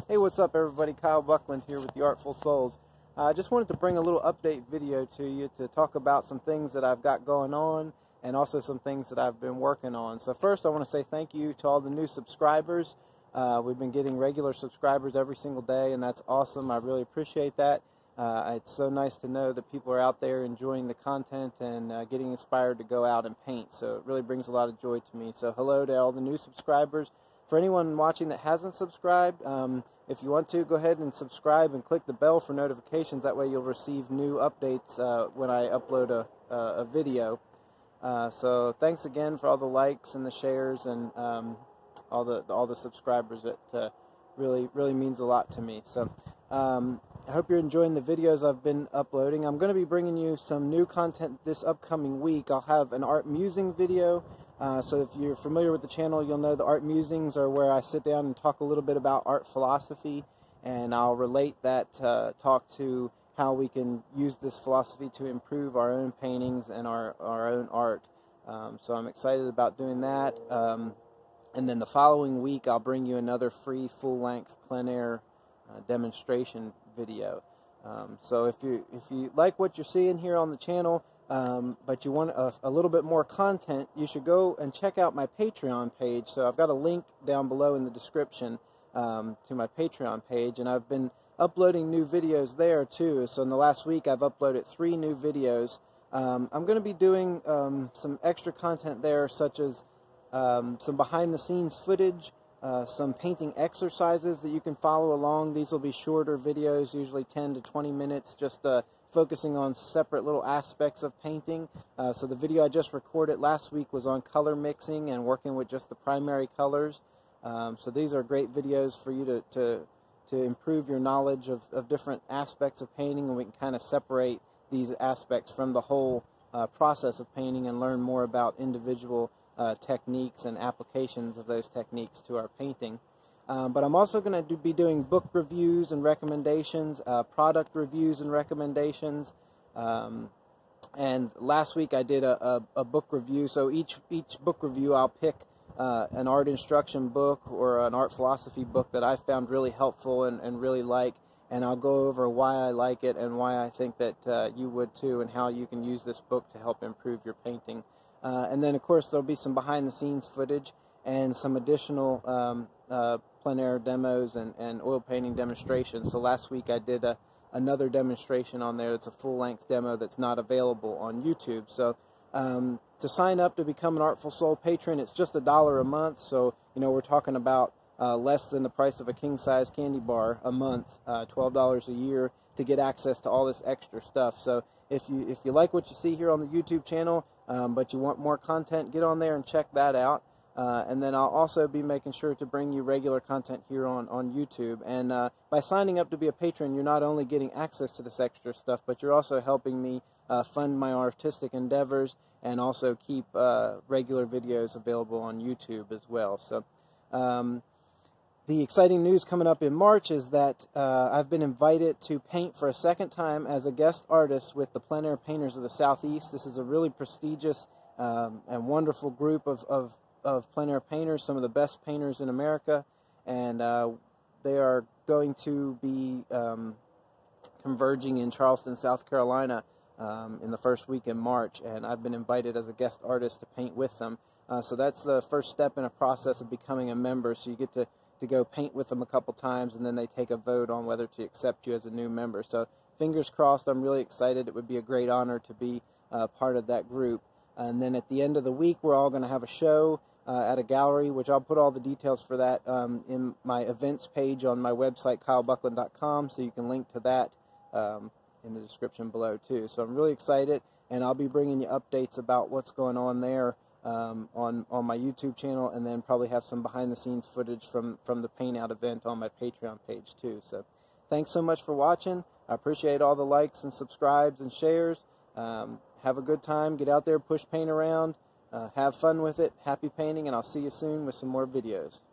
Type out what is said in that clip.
Hey, what's up everybody? Kyle Buckland here with the Artful Souls. I just wanted to bring a little update video to you to talk about some things that I've got going on and also some things that I've been working on. So first I want to say thank you to all the new subscribers. We've been getting regular subscribers every single day, and that's awesome. I really appreciate that. It's so nice to know that people are out there enjoying the content and getting inspired to go out and paint. So it really brings a lot of joy to me. So hello to all the new subscribers. For anyone watching that hasn't subscribed, if you want to, go ahead and subscribe and click the bell for notifications. That way you'll receive new updates when I upload a video. So thanks again for all the likes and the shares and all the subscribers. It really means a lot to me. So I hope you're enjoying the videos I've been uploading. I'm going to be bringing you some new content this upcoming week. I'll have an art musing video. So if you're familiar with the channel, you'll know the art musings are where I sit down and talk a little bit about art philosophy, and I'll relate that talk to how we can use this philosophy to improve our own paintings and our own art. So I'm excited about doing that. And then the following week I'll bring you another free full-length plein air demonstration video. So if you like what you're seeing here on the channel, but you want a little bit more content, you should go and check out my Patreon page. So I've got a link down below in the description to my Patreon page, and I've been uploading new videos there too. So in the last week I've uploaded 3 new videos. I'm going to be doing some extra content there, such as some behind the scenes footage, some painting exercises that you can follow along. These will be shorter videos, usually 10 to 20 minutes, just focusing on separate little aspects of painting. So the video I just recorded last week was on color mixing and working with just the primary colors. So these are great videos for you to improve your knowledge of different aspects of painting, and we can kind of separate these aspects from the whole process of painting and learn more about individual techniques and applications of those techniques to our painting. But I'm also going to be doing book reviews and recommendations, product reviews and recommendations. And last week I did a book review. So each book review I'll pick an art instruction book or an art philosophy book that I found really helpful and really like. And I'll go over why I like it and why I think that you would too, and how you can use this book to help improve your painting. And then of course there'll be some behind the scenes footage and some additional plein air demos and oil painting demonstrations. So last week I did another demonstration on there. It's a full-length demo that's not available on YouTube. So to sign up to become an Artful Soul patron, it's just $1 a month. So you know, we're talking about less than the price of a king-size candy bar a month, $12 a year, to get access to all this extra stuff. So if you like what you see here on the YouTube channel, but you want more content, get on there and check that out. And then I'll also be making sure to bring you regular content here on YouTube. And by signing up to be a patron, you're not only getting access to this extra stuff, but you're also helping me fund my artistic endeavors and also keep regular videos available on YouTube as well. So the exciting news coming up in March is that I've been invited to paint for a second time as a guest artist with the Plein Air Painters of the Southeast. This is a really prestigious and wonderful group of plein air painters, some of the best painters in America, and they are going to be converging in Charleston, South Carolina in the first week in March, and I've been invited as a guest artist to paint with them. So that's the first step in a process of becoming a member. So you get to go paint with them a couple times, and then they take a vote on whether to accept you as a new member. So fingers crossed, I'm really excited. It would be a great honor to be part of that group. And then at the end of the week, we're all going to have a show at a gallery, which I'll put all the details for that in my events page on my website, kylebuckland.com, so you can link to that in the description below too. So I'm really excited, and I'll be bringing you updates about what's going on there on my YouTube channel, and then probably have some behind the scenes footage from the paint out event on my Patreon page too. So thanks so much for watching. I appreciate all the likes and subscribes and shares. Have a good time, get out there, push paint around. Have fun with it, happy painting, and I'll see you soon with some more videos.